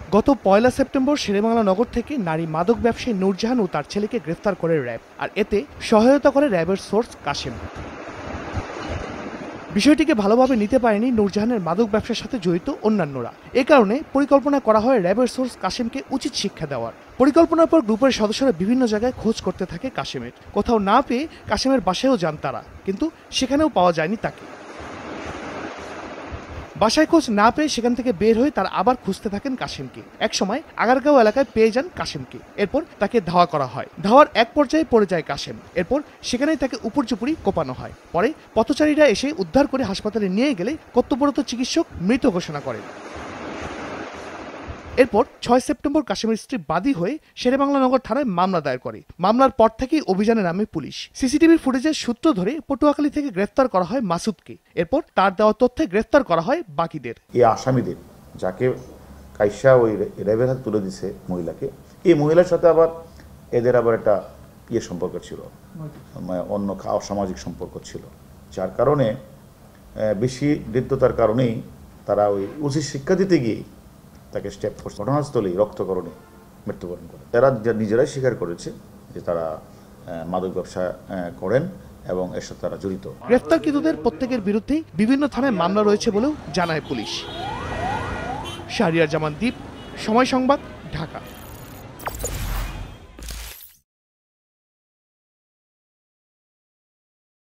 গত ১ সেপ্টেম্বর শেরেবাংলা নগর থেকে নারী মাদক ব্যবসায়ী নূরজাহান ও তার ছেলেকে গ্রেফতার করে র্যাব, আর এতে সহায়তা করে র্যাবের সোর্স কাশেম। বিষয়টিকে ভালোভাবে নিতে পারেনি নূরজাহানের মাদক ব্যবসার সাথে জড়িত অন্যান্যরা। এ কারণে পরিকল্পনা করা হয় র্যাবের সোর্স কাশেমকে উচিত শিক্ষা দেওয়ার। পরিকল্পনার পর গ্রুপের সদস্যরা বিভিন্ন জায়গায় খোঁজ করতে থাকে কাশেমের। কোথাও না পেয়ে কাশেমের বাসায়ও যান তারা, কিন্তু সেখানেও পাওয়া যায়নি তাকে। বাসায় খোঁজ না পেয়ে সেখান থেকে বের হয়ে তারা আবার খুঁজতে থাকেন কাশেমকে। একসময় আগারগাঁও এলাকায় পেয়ে যান কাশেমকে। এরপর তাকে ধাওয়া করা হয়। ধাওয়ার এক পর্যায়ে পড়ে যায় কাশেম। এরপর সেখানেই তাকে উপর্যুপরি কোপানো হয়। পরে পথচারীরা এসে উদ্ধার করে হাসপাতালে নিয়ে গেলে কর্তব্যরত চিকিৎসক মৃত ঘোষণা করেন। এরপর ৬ সেপ্টেম্বর কাশেমের স্ত্রী বাদী হয়ে শেরেবাংলা নগর থানায় মামলা দায়ের করে। মামলার পর থেকেই অভিযানে নামে পুলিশ। সিসিটিভির ফুটেজের সূত্র ধরে পটুয়াখালী থেকে গ্রেফতার করা হয় মাসুদকে। এরপর তার দেওয়া তথ্যে গ্রেফতার করা হয় বাকিদের। এই আসামিদের যাকে কাইসা ওই র্যাবের হাতে তুলে দিছে মহিলাকে, এই মহিলার সাথে আবার এদের আবার একটা সম্পর্ক ছিল, অন্য অসামাজিক সম্পর্ক ছিল, যার কারণে বেশি দৃঢ়তার কারণেই তারা ওই উচিত শিক্ষা দিতে গিয়ে তাকে স্টেপ ফোর্স ঘটনাস্থলেই রক্তকরণে মৃত্যুবরণ করে। তারা নিজেরাই স্বীকার করেছে যে তারা মাদক ব্যবসা করেন এবং এর সাথে তারা জড়িত। গ্রেফতারকৃতদের প্রত্যেকের বিরুদ্ধেই বিভিন্ন থানায় মামলা রয়েছে বলেও জানায় পুলিশ। শাহরিয়ার জামান দ্বীপ, সময় সংবাদ, ঢাকা।